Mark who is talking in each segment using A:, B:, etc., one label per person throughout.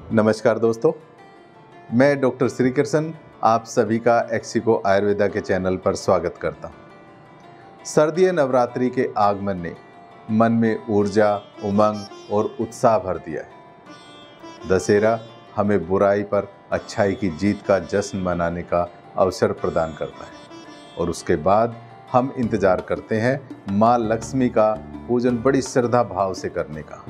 A: नमस्कार दोस्तों, मैं डॉक्टर श्री कृष्ण आप सभी का एक्सिको आयुर्वेदा के चैनल पर स्वागत करता हूँ। सर्दीय नवरात्रि के आगमन ने मन में ऊर्जा, उमंग और उत्साह भर दिया है। दशहरा हमें बुराई पर अच्छाई की जीत का जश्न मनाने का अवसर प्रदान करता है और उसके बाद हम इंतजार करते हैं माँ लक्ष्मी का पूजन बड़ी श्रद्धा भाव से करने का।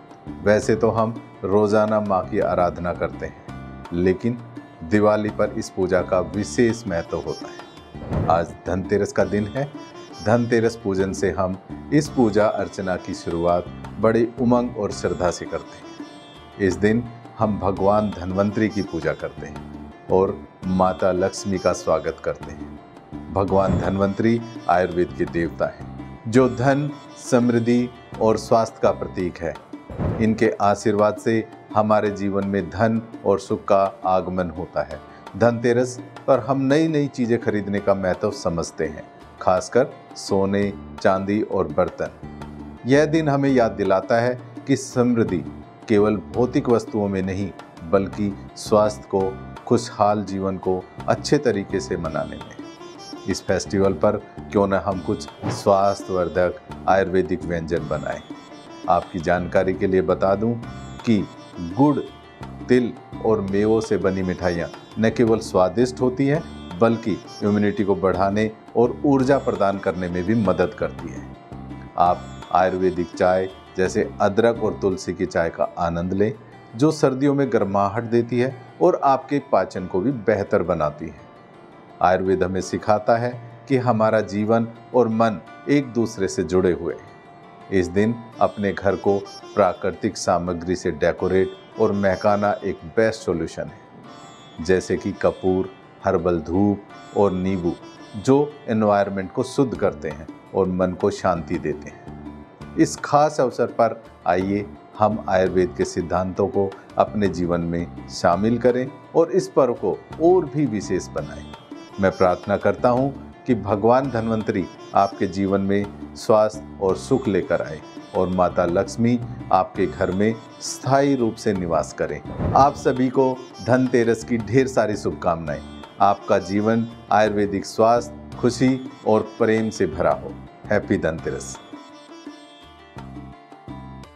A: वैसे तो हम रोजाना माँ की आराधना करते हैं, लेकिन दिवाली पर इस पूजा का विशेष महत्व होता है। आज धनतेरस का दिन है। धनतेरस पूजन से हम इस पूजा अर्चना की शुरुआत बड़े उमंग और श्रद्धा से करते हैं। इस दिन हम भगवान धन्वंतरी की पूजा करते हैं और माता लक्ष्मी का स्वागत करते हैं। भगवान धन्वंतरी आयुर्वेद के देवता हैं, जो धन, समृद्धि और स्वास्थ्य का प्रतीक है। इनके आशीर्वाद से हमारे जीवन में धन और सुख का आगमन होता है। धनतेरस पर हम नई नई चीज़ें खरीदने का महत्व समझते हैं, खासकर सोने, चांदी और बर्तन। यह दिन हमें याद दिलाता है कि समृद्धि केवल भौतिक वस्तुओं में नहीं, बल्कि स्वास्थ्य को, खुशहाल जीवन को अच्छे तरीके से मनाने में। इस फेस्टिवल पर क्यों न हम कुछ स्वास्थ्यवर्धक आयुर्वेदिक व्यंजन बनाएं। आपकी जानकारी के लिए बता दूं कि गुड़, तिल और मेवों से बनी मिठाइयाँ न केवल स्वादिष्ट होती हैं, बल्कि इम्यूनिटी को बढ़ाने और ऊर्जा प्रदान करने में भी मदद करती है। आप आयुर्वेदिक चाय जैसे अदरक और तुलसी की चाय का आनंद लें, जो सर्दियों में गर्माहट देती है और आपके पाचन को भी बेहतर बनाती है। आयुर्वेद हमें सिखाता है कि हमारा जीवन और मन एक दूसरे से जुड़े हुए हैं। इस दिन अपने घर को प्राकृतिक सामग्री से डेकोरेट और महकाना एक बेस्ट सॉल्यूशन है, जैसे कि कपूर, हर्बल धूप और नींबू, जो एनवायरनमेंट को शुद्ध करते हैं और मन को शांति देते हैं। इस खास अवसर पर आइए हम आयुर्वेद के सिद्धांतों को अपने जीवन में शामिल करें और इस पर्व को और भी विशेष बनाएं। मैं प्रार्थना करता हूँ कि भगवान धन्वंतरी आपके जीवन में स्वास्थ्य और सुख लेकर आए और माता लक्ष्मी आपके घर में स्थायी रूप से निवास करें। आप सभी को धनतेरस की ढेर सारी शुभकामनाएं। आपका जीवन आयुर्वेदिक स्वास्थ्य, खुशी और प्रेम से भरा हो। हैप्पी धनतेरस।